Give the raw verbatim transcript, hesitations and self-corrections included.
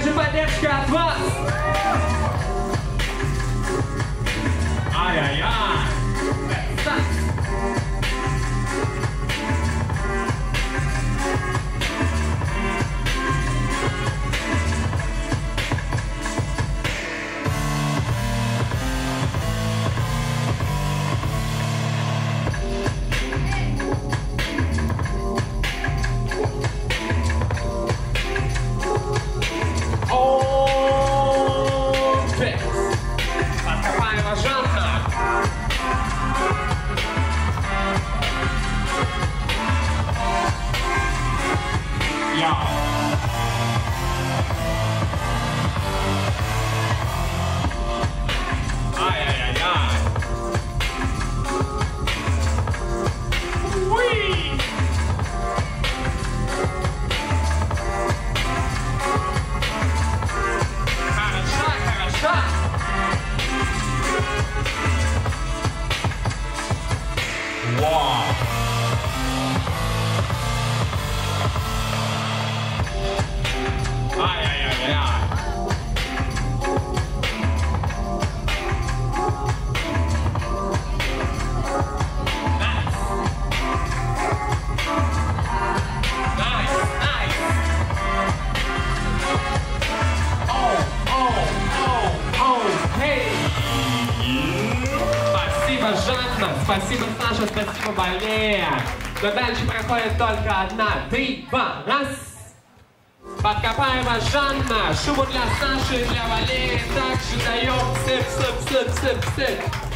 такая же поддержка от вас. Ай-яй-яй. Подкопаева Жанна. Йоу. Ай-яй-яй-яй. Уи. Хороша, хороша. Вау. Ай-яй-яй-яй. Найс. Найс, найс. Оу, оу, оу, оу, хей. Спасибо, Жанна, спасибо, Саша, спасибо, Валерия. Но дальше проходит только одна, три, два, раз. Подкопаева Жанна, шубу для Саши и для Валерии также даем. Сып, сып, сып, сып, сып.